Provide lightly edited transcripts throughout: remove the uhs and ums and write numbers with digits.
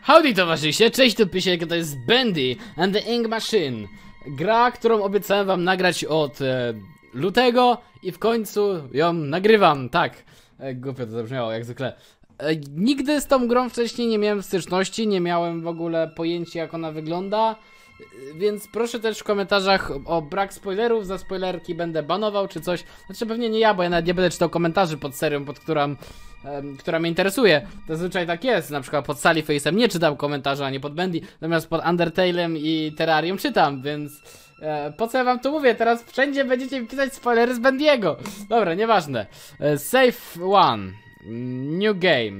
Howdy towarzysze, cześć tu Pysiek, to jest Bendy and the Ink Machine. Gra, którą obiecałem wam nagrać od lutego i w końcu ją nagrywam, tak. Głupio to zabrzmiało, jak zwykle. Nigdy z tą grą wcześniej nie miałem styczności, nie miałem w ogóle pojęcia jak ona wygląda. Więc proszę też w komentarzach o brak spoilerów, za spoilerki będę banował czy coś. Znaczy pewnie nie ja, bo ja nawet nie będę czytał komentarzy pod serią, pod która mnie interesuje. Zazwyczaj tak jest, na przykład pod Sallyface'em nie czytam komentarzy, ani pod Bendy, natomiast pod Undertale'em i Terrarium czytam, więc po co ja wam tu mówię? Teraz wszędzie będziecie mi pisać spoilery z Bendiego. Dobra, nieważne. Save one. New game.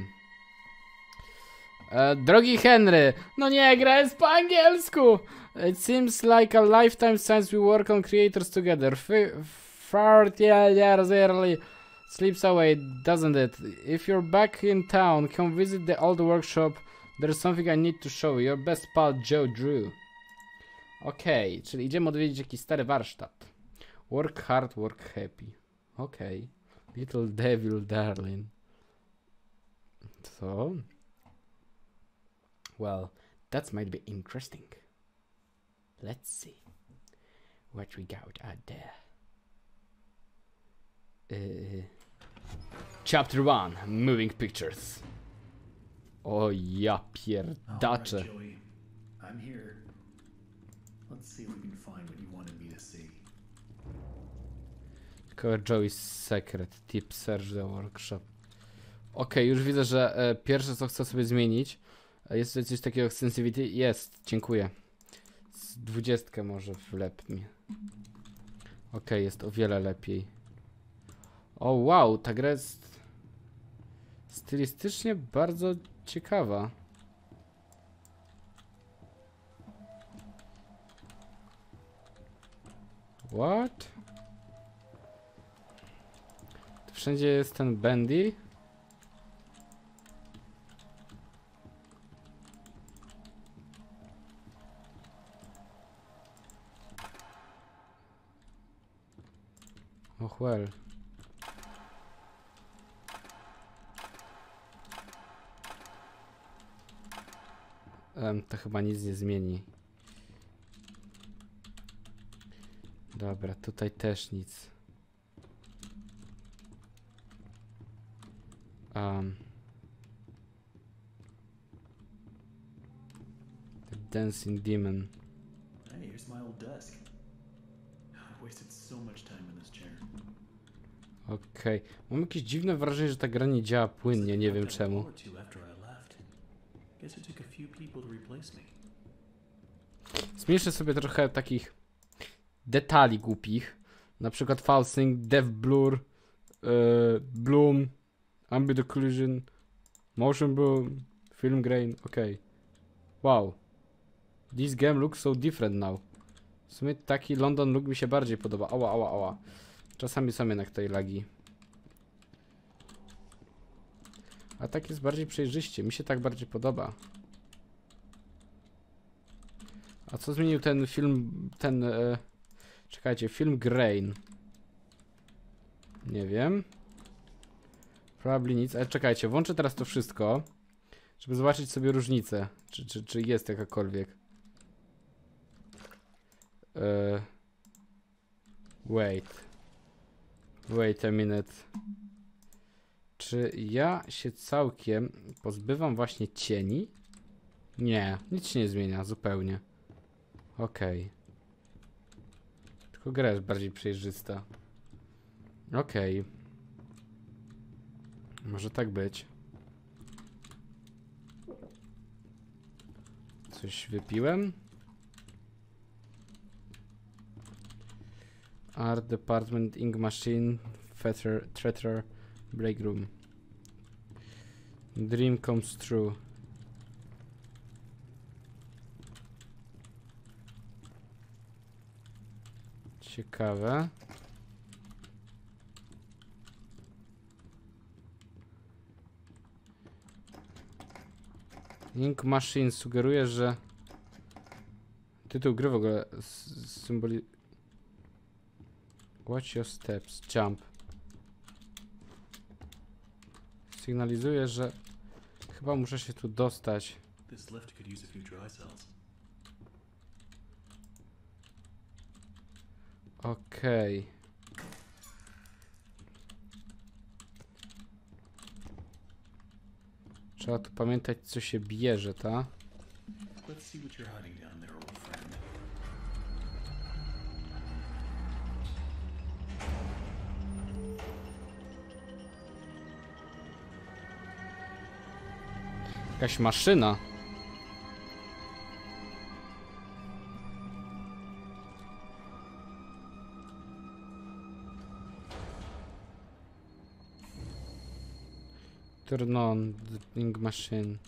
Drogi Henry, no nie, gra jest po angielsku. It seems like a lifetime since we work on creators together. 30 years early slips away, doesn't it? If you're back in town, come visit the old workshop. There's something I need to show you. Your best pal Joe Drew. Okej, czyli idziemy odwiedzić jakiś stary warsztat. Work hard, work happy. Okej. Little devil darling. Co? Well, that might be interesting. Let's see what we got out there. Chapter 1, Moving Pictures. O ja pierdacze. Right, Joey. I'm here. Let's see if we can find what you wanted me to see. Cover Joey's Secret, Tip Search the Workshop. Okej, już widzę, że pierwsze co chcę sobie zmienić. Jest coś takiego jak Sensitivity? Jest, dziękuję. Z 20 może wlep mi. Okej, jest o wiele lepiej. O wow, ta gra jest stylistycznie bardzo ciekawa. What? Tu wszędzie jest ten Bendy. Och well. To chyba nic nie zmieni. Dobra, tutaj też nic. The Dancing Demon. Hey, here's my old desk. I wasted so much time in this chair. Okej. Mam jakieś dziwne wrażenie, że ta gra nie działa płynnie, nie wiem czemu. Zmniejszę sobie trochę takich detali głupich. Na przykład Falsing, Dev Blur, Bloom, Ambient Occlusion, Motion Bloom, Film Grain, okej. Wow. This game looks so different now. W sumie taki London look mi się bardziej podoba. Ała, ała, ała. Czasami są jednak tutaj lagi. A tak jest bardziej przejrzyście. Mi się tak bardziej podoba. A co zmienił ten film, czekajcie, Film Grain? Nie wiem. Probably nic, ale czekajcie, włączę teraz to wszystko, żeby zobaczyć sobie różnicę. Czy jest jakakolwiek. Wait a minute. Czy ja się całkiem pozbywam właśnie cieni? Nie, nic się nie zmienia, zupełnie. Okej. Tylko gra jest bardziej przejrzysta. Okej. Może tak być. Coś wypiłem? Art Department, Ink Machine, Treasure, Break Room. Dream comes true. Ciekawe. Ink Machine sugeruje, że tytuł gry w ogóle symboli... Watch your steps, jump. Sygnalizuje, że chyba muszę się tu dostać. This lift could use a few dry cells. Okej. Trzeba tu pamiętać, co się bierze, ta? Let's see what you're hiding down there, old friend. Jakaś maszyna. Turn on the ink machine.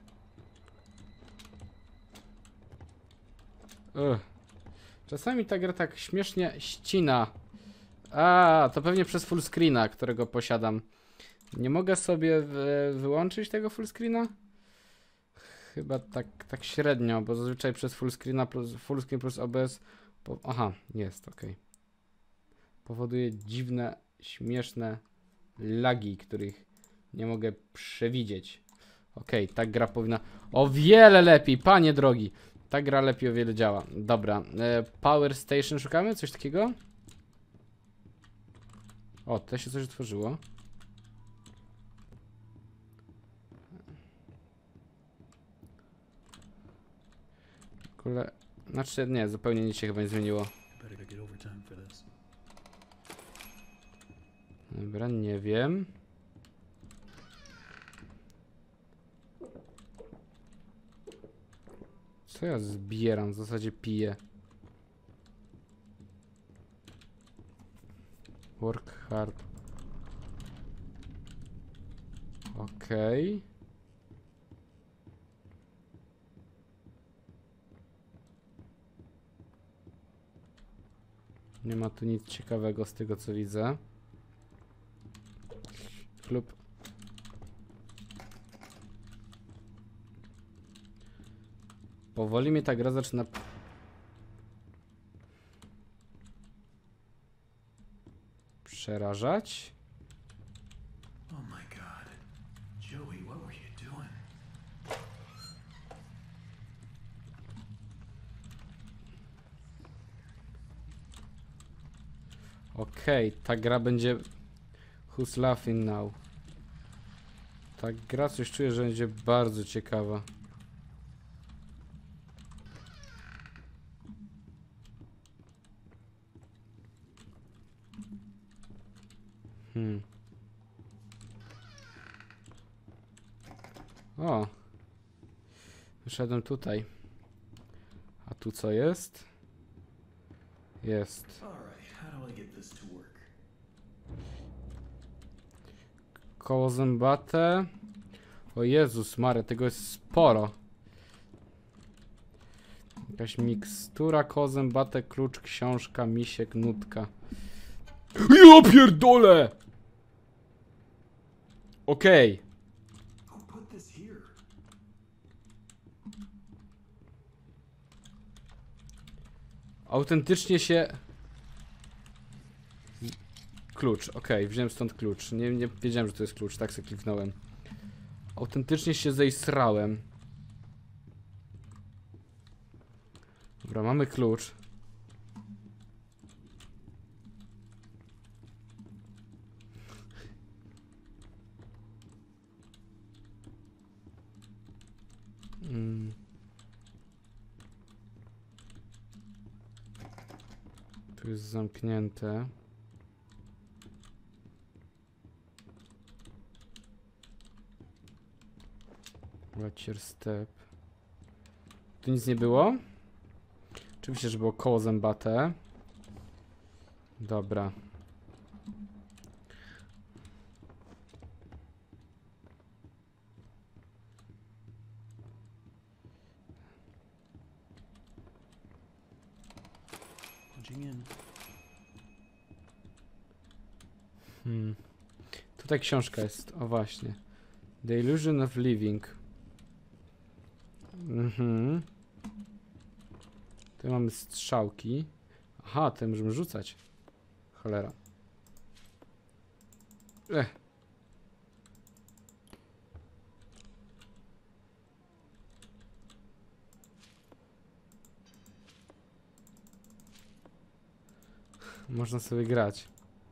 Czasami ta gra tak śmiesznie ścina. A, to pewnie przez full screena, którego posiadam. Nie mogę sobie wyłączyć tego full screena? Chyba tak średnio, bo zazwyczaj przez full screen plus OBS. Aha, jest, ok. Powoduje dziwne, śmieszne lagi, których nie mogę przewidzieć. Okej, ta gra powinna o wiele lepiej, panie drogi. Ta gra lepiej o wiele działa. Dobra, Power Station szukamy? Coś takiego? O, tutaj się coś otworzyło. Znaczy nie, zupełnie nic się chyba nie zmieniło. Dobra, nie wiem. Co ja zbieram? W zasadzie piję. Work hard. Okej. Nie ma tu nic ciekawego z tego, co widzę. Klub. Powoli mnie ta gra zaczyna przerażać. Oh my god. Joey, what were you doing? Okej, ta gra będzie... Who's laughing now? Ta gra coś czuję, że będzie bardzo ciekawa. O! Wyszedłem tutaj. A tu co jest? Jest. Koło zębate. O Jezus Maria, tego jest sporo. Jakaś mikstura, koło zębate, klucz, książka, misiek, nutka. Ja pierdolę! Okej. Autentycznie się... Klucz, okej, wziąłem stąd klucz. Nie wiedziałem, że to jest klucz, tak sobie kliknąłem. Autentycznie się zejsrałem. Dobra, mamy klucz. Tu jest zamknięte. Watcher step. Tu nic nie było? Oczywiście, że było koło zębate. Dobra. Tutaj książka jest. O właśnie. The Illusion of Living. Tutaj mamy strzałki. Aha, tutaj możemy rzucać. Cholera. Można sobie grać.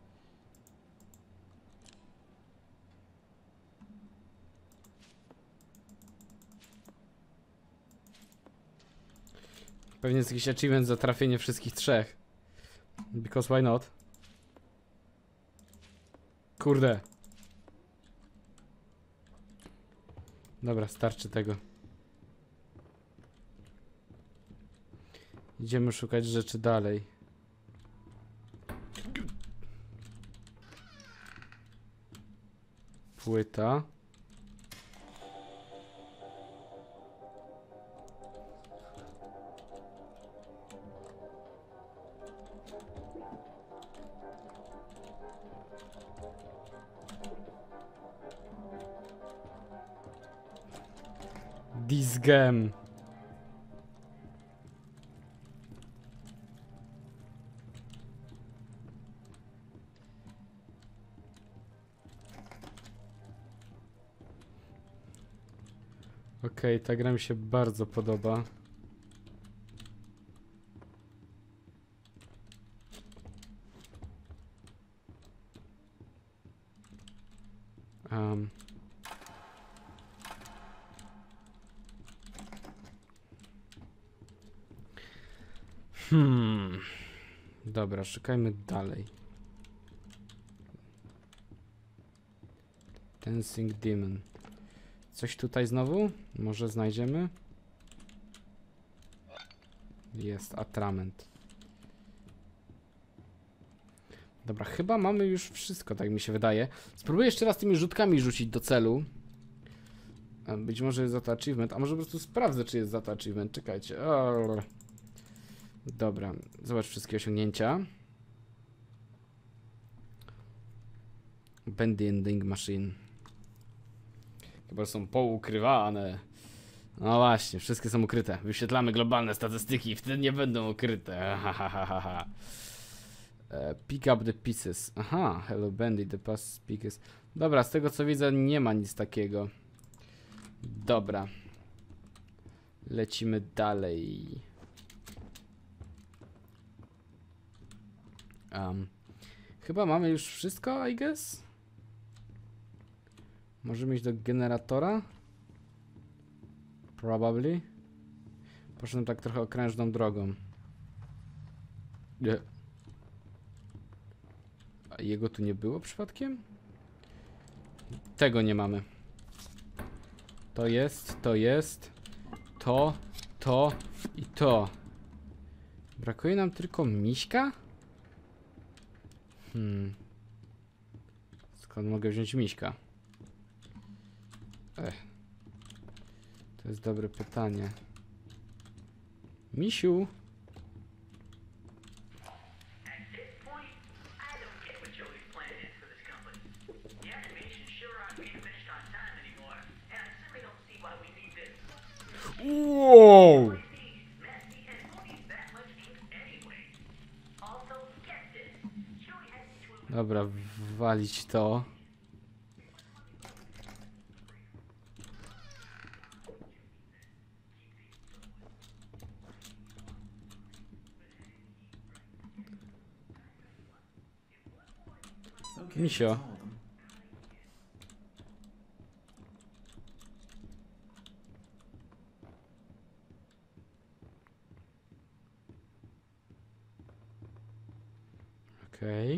Pewnie jest jakiś achievement za trafienie wszystkich trzech. Because why not? Kurde. Dobra, starczy tego. Idziemy szukać rzeczy dalej. Płyta. This game. Okej, ta gra mi się bardzo podoba. Dobra, szukajmy dalej. Dancing Demon. Coś tutaj znowu? Może znajdziemy? Jest atrament. Dobra, chyba mamy już wszystko, tak mi się wydaje. Spróbuję jeszcze raz tymi rzutkami rzucić do celu. Być może jest za to achievement, a może po prostu sprawdzę, czy jest za to achievement. Czekajcie. Dobra, zobacz wszystkie osiągnięcia. Bending Machine. Chyba są poukrywane. No właśnie, wszystkie są ukryte. Wyświetlamy globalne statystyki i wtedy nie będą ukryte. Pick up the pieces. Aha, hello Bendy, the past pieces. Dobra, z tego co widzę nie ma nic takiego. Dobra. Lecimy dalej. Chyba mamy już wszystko, I guess? Możemy iść do generatora? Probably. Poszedłem tak trochę okrężną drogą. Nie. A jego tu nie było przypadkiem? Tego nie mamy. To jest, to jest, to i to. Brakuje nam tylko miśka? Skąd mogę wziąć miśka? To jest dobre pytanie. Misiu. Wow! Dobra, walić to. Misio. Okej.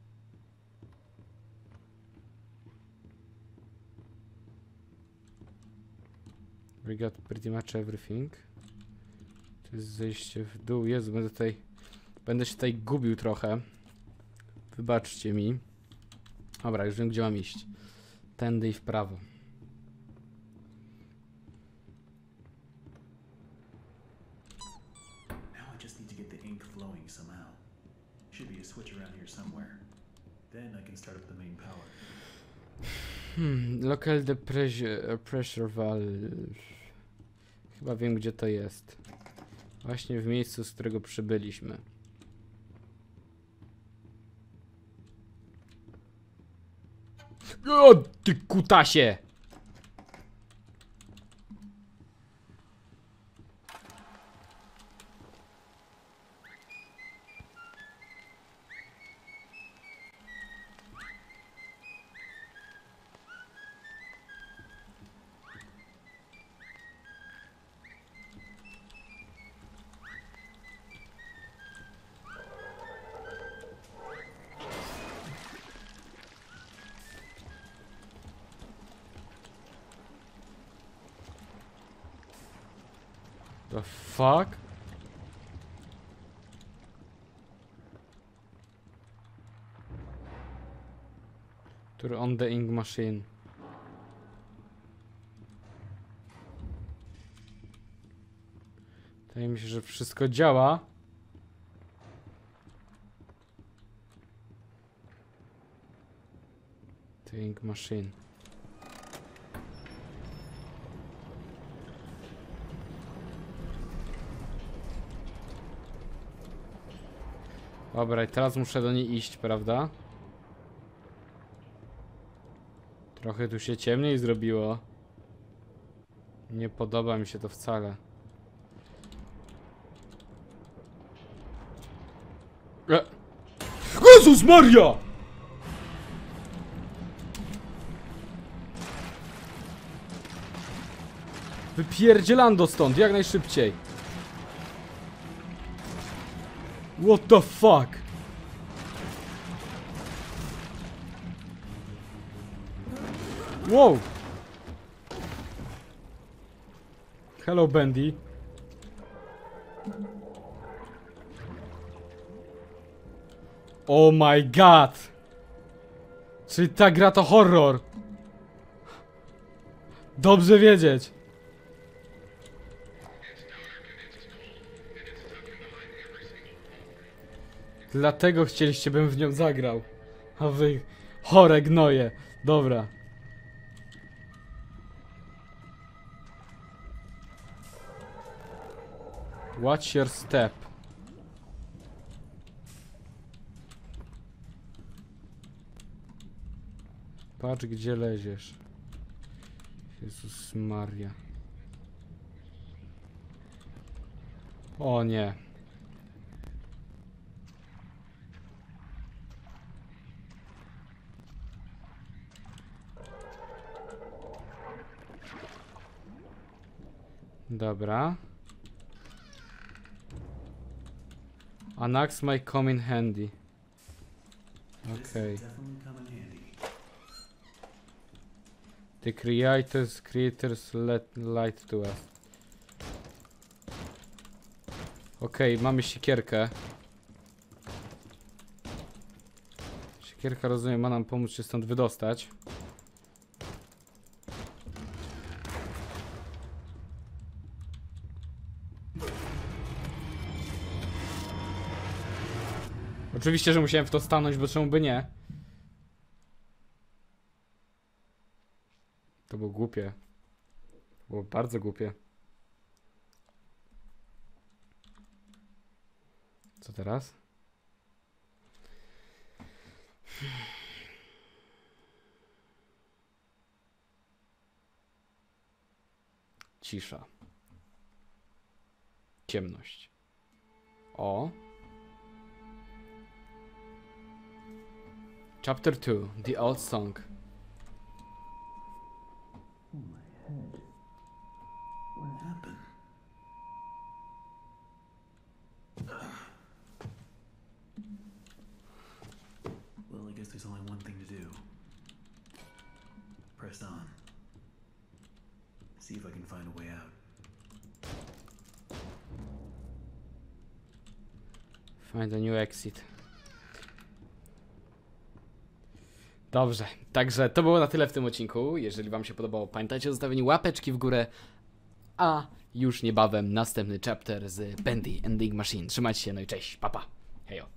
We got pretty much everything. To jest zejście w dół. Jezu, będę się tutaj gubił trochę. Wybaczcie mi. Dobra, już wiem, gdzie mam iść. Tędy i w prawo. Now I just need to get the ink flowing somehow. Should be a switch around here somewhere. Then I can start up the main power. Local pressure valve. Chyba wiem, gdzie to jest. Właśnie w miejscu, z którego przybyliśmy. O, ty kutasie! The fuck? Turn on the ink machine. Wydaje mi się, że wszystko działa. The ink machine. Dobra, i teraz muszę do niej iść, prawda? Trochę tu się ciemniej zrobiło. Nie podoba mi się to wcale. Jezus Maria! Wypierdzielando stąd, jak najszybciej. What the fuck? Wow! Hello, Bendy. Oh my god! Czyli ta gra to horror. Dobrze wiedzieć. Dlatego chcieliście, bym w nią zagrał. A wy chore gnoje. Dobra. Watch your step. Patrz, gdzie leziesz. Jezus Maria. O nie. Dobra. An axe might come in handy. Okay. The creators let light to us. Okej, mamy siekierkę. Siekierka, rozumiem, ma nam pomóc się stąd wydostać. Oczywiście, że musiałem w to stanąć, bo czemu by nie? To było głupie. Było bardzo głupie. Co teraz? Cisza. Ciemność. O. Chapter 2. The Old Song. Oh, my head. What happened? Well, I guess there's only one thing to do. Press on. See if I can find a way out. Find a new exit. Dobrze, także to było na tyle w tym odcinku. Jeżeli wam się podobało, pamiętajcie o zostawieniu łapeczki w górę. A już niebawem następny chapter z Bendy and the Ink Machine. Trzymajcie się, no i cześć, papa, hejo.